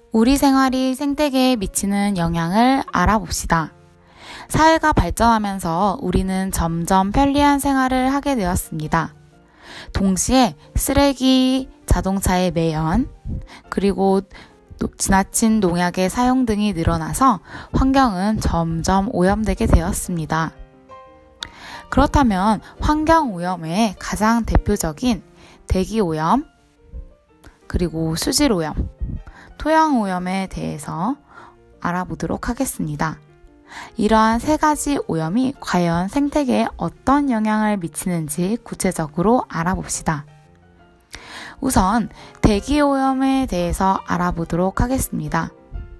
우리 생활이 생태계에 미치는 영향을 알아봅시다. 사회가 발전하면서 우리는 점점 편리한 생활을 하게 되었습니다. 동시에 쓰레기, 자동차의 매연, 그리고 지나친 농약의 사용 등이 늘어나서 환경은 점점 오염되게 되었습니다. 그렇다면 환경오염의 가장 대표적인 대기오염, 그리고 수질오염, 토양오염에 대해서 알아보도록 하겠습니다. 이러한 세 가지 오염이 과연 생태계에 어떤 영향을 미치는지 구체적으로 알아봅시다. 우선 대기오염에 대해서 알아보도록 하겠습니다.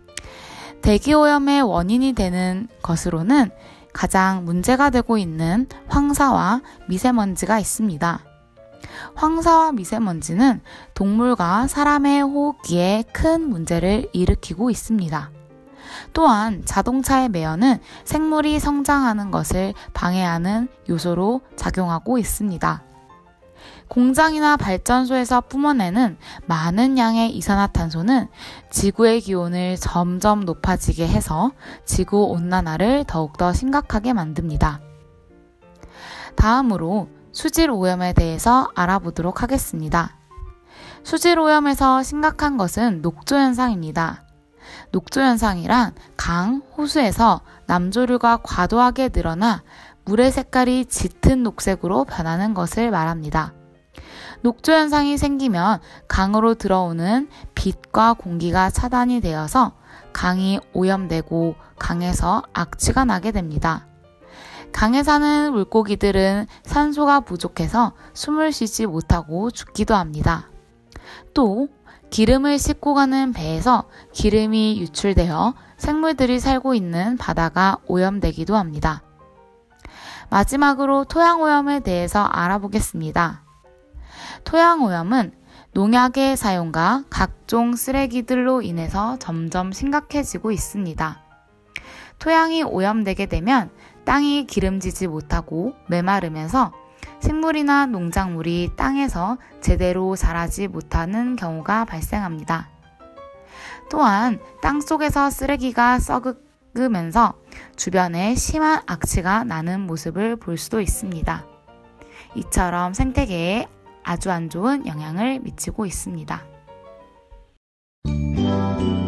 대기오염의 원인이 되는 것으로는 가장 문제가 되고 있는 황사와 미세먼지가 있습니다. 황사와 미세먼지는 동물과 사람의 호흡기에 큰 문제를 일으키고 있습니다. 또한 자동차의 매연은 생물이 성장하는 것을 방해하는 요소로 작용하고 있습니다. 공장이나 발전소에서 뿜어내는 많은 양의 이산화탄소는 지구의 기온을 점점 높아지게 해서 지구온난화를 더욱더 심각하게 만듭니다. 다음으로 수질오염에 대해서 알아보도록 하겠습니다. 수질오염에서 심각한 것은 녹조현상입니다. 녹조현상이란 강, 호수에서 남조류가 과도하게 늘어나 물의 색깔이 짙은 녹색으로 변하는 것을 말합니다. 녹조현상이 생기면 강으로 들어오는 빛과 공기가 차단이 되어서 강이 오염되고 강에서 악취가 나게 됩니다. 강에 사는 물고기들은 산소가 부족해서 숨을 쉬지 못하고 죽기도 합니다. 또 기름을 싣고 가는 배에서 기름이 유출되어 생물들이 살고 있는 바다가 오염되기도 합니다. 마지막으로 토양오염에 대해서 알아보겠습니다. 토양오염은 농약의 사용과 각종 쓰레기들로 인해서 점점 심각해지고 있습니다. 토양이 오염되게 되면 땅이 기름지지 못하고 메마르면서 생물이나 농작물이 땅에서 제대로 자라지 못하는 경우가 발생합니다. 또한 땅속에서 쓰레기가 썩으면서 주변에 심한 악취가 나는 모습을 볼 수도 있습니다. 이처럼 생태계에 아주 안 좋은 영향을 미치고 있습니다.